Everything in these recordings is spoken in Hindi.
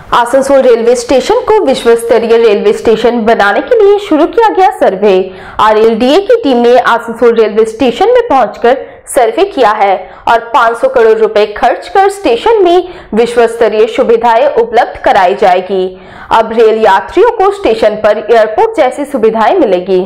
आसनसोल रेलवे स्टेशन को विश्व स्तरीय रेलवे स्टेशन बनाने के लिए शुरू किया गया सर्वे। RLDA की टीम ने आसनसोल रेलवे स्टेशन में पहुंचकर सर्वे किया है और 500 करोड़ रुपए खर्च कर स्टेशन में विश्व स्तरीय सुविधाएं उपलब्ध कराई जाएगी। अब रेल यात्रियों को स्टेशन पर एयरपोर्ट जैसी सुविधाएं मिलेगी।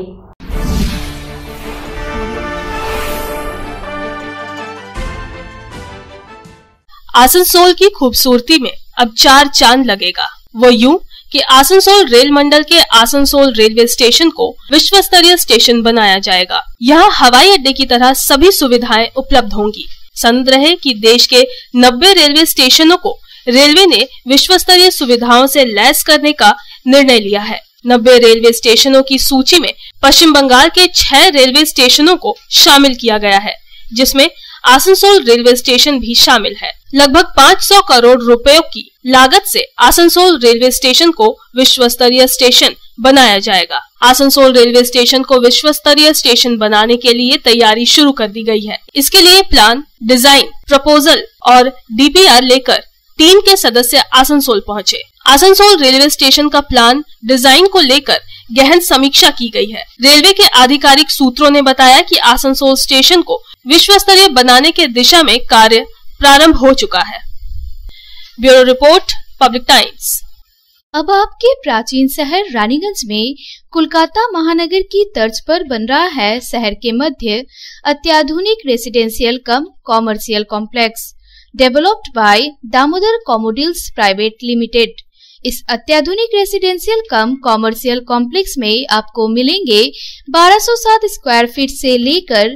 आसनसोल की खूबसूरती में अब 4 चांद लगेगा। वो यूं कि आसनसोल रेल मंडल के आसनसोल रेलवे स्टेशन को विश्व स्तरीय स्टेशन बनाया जाएगा। यहाँ हवाई अड्डे की तरह सभी सुविधाएं उपलब्ध होंगी। संद रहे कि देश के 90 रेलवे स्टेशनों को रेलवे ने विश्व स्तरीय सुविधाओं से लैस करने का निर्णय लिया है। 90 रेलवे स्टेशनों की सूची में पश्चिम बंगाल के 6 रेलवे स्टेशनों को शामिल किया गया है, जिसमें आसनसोल रेलवे स्टेशन भी शामिल है। लगभग 500 करोड़ रुपयों की लागत से आसनसोल रेलवे स्टेशन को विश्व स्तरीय स्टेशन बनाया जाएगा। आसनसोल रेलवे स्टेशन को विश्व स्तरीय स्टेशन बनाने के लिए तैयारी शुरू कर दी गई है। इसके लिए प्लान, डिजाइन, प्रपोजल और DPR लेकर टीम के सदस्य आसनसोल पहुंचे। आसनसोल रेलवे स्टेशन का प्लान, डिजाइन को लेकर गहन समीक्षा की गई है। रेलवे के आधिकारिक सूत्रों ने बताया कि आसनसोल स्टेशन को विश्व स्तरीय बनाने के दिशा में कार्य प्रारंभ हो चुका है। Bureau report, public times. अब आपके प्राचीन शहर रानीगंज में कोलकाता महानगर की तर्ज पर बन रहा है शहर के मध्य अत्याधुनिक residential cum commercial complex developed by Damodar commodities private limited. इस अत्याधुनिक रेसिडेंशियल कम कॉमर्शियल कॉम्प्लेक्स में आपको मिलेंगे 1207 स्क्वायर फीट से लेकर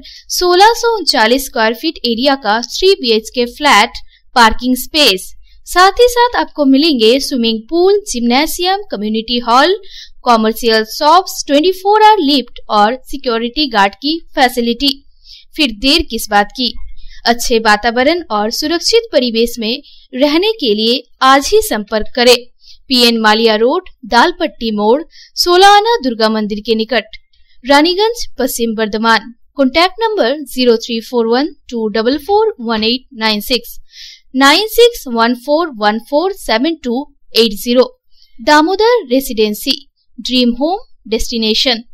1639 स्क्वायर फीट एरिया का 3 BHK फ्लैट, पार्किंग स्पेस। साथ ही साथ आपको मिलेंगे swimming pool, gymnasium, community hall, commercial shops, 24 hour lift और सिक्योरिटी गार्ड की फैसिलिटी। फिर देर किस बात की, अच्छे वातावरण और सुरक्षित परिवेश में रहने के लिए आज ही संपर्क करें। PN मालिया रोड, दालपट्टी मोड़, 16 आना दुर्गा मंदिर के निकट, Raniganj, Paschim Bardhaman. Contact number 0341244186 9614147280। Damodar residency, dream home destination.